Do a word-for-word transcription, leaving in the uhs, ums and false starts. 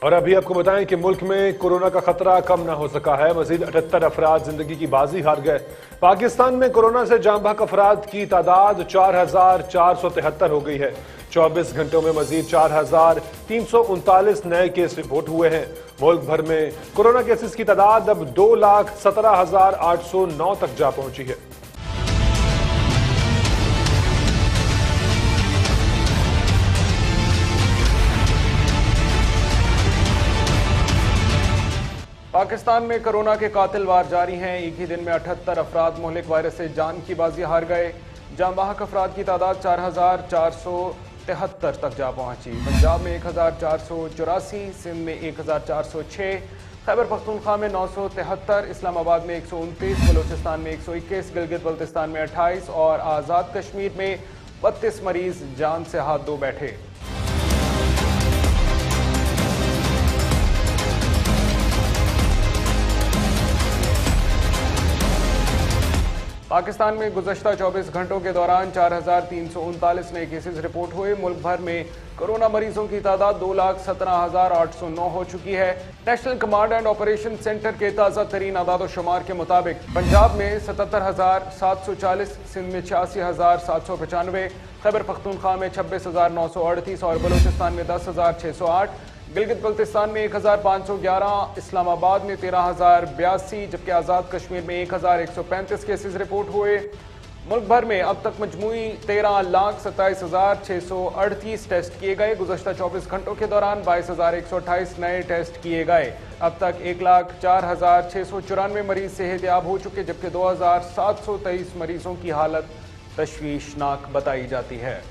और अभी आपको बताएं कि मुल्क में कोरोना का खतरा कम ना हो सका है। मजीद अठहत्तर अफराद जिंदगी की बाजी हार गए। पाकिस्तान में कोरोना से जाम बहक अफराद की तादाद चार हजार चार सौ तिहत्तर हो गई है। चौबीस घंटों में मजीद चार हजार तीन सौ उनतालीस नए केस रिपोर्ट हुए हैं। मुल्क भर में कोरोना केसेस की तादाद अब दो लाख सत्रह हजार आठ सौ नौ तक जा पहुंची है। पाकिस्तान में कोरोना के कातिल वार जारी हैं। एक ही दिन में अठहत्तर अफराद मोहलिक वायरस से जान की बाजी हार गए। जाम बहक अफराद की तादाद चार हजार चार सौ तिहत्तर तक जा पहुंची। पंजाब में एक हजार चार सौ चौरासी, सिंध में एक हजार चार सौ छः, खैबर पख्तूनख्वा में नौ सौ तिहत्तर, इस्लामाबाद में एक सौ उनतीस, बलोचिस्तान में एक सौ इक्कीस, गिलगित बल्तिस्तान में अट्ठाईस और आज़ाद कश्मीर में बत्तीस मरीज जान से हाथ धो बैठे। पाकिस्तान में गुज़श्ता चौबीस घंटों के दौरान चार हजार तीन सौ उनतालीस नए केसेस रिपोर्ट हुए। मुल्क भर में कोरोना मरीजों की तादाद दो लाख सत्रह हजार आठ सौ नौ हो चुकी है। National command and operation centre के ताज़ा तरीन आदाद शुमार के मुताबिक पंजाब में सतहत्तर हजार सात सौ चालीस, सिंध में छियासी हजार सात सौ पचानवे, खैबर पख्तूनख्वा में छब्बीस हजार नौ सौ अड़तीस और बलोचिस्तान में दस हजार छः सौ आठ, गिलगित बल्तिस्तान में एक हजार पाँच सौ ग्यारह, इस्लामाबाद में तेरह हजार बयासी, जबकि आज़ाद कश्मीर में एक हजार एक सौ पैंतीस केसेज रिपोर्ट हुए। मुल्क भर में अब तक मजमूई तेरह लाख सत्ताईस हजार छः सौ अड़तीस टेस्ट किए गए। गुज़श्ता चौबीस घंटों के दौरान बाईस हजार एक सौ अट्ठाईस नए टेस्ट किए गए। अब तक एक लाख चार हजार छः सौ चौरानवे मरीज सेहतयाब हो चुके, जबकि दो हजार सात सौ तेईस मरीजों की हालत तशवीशनाक बताई जाती है।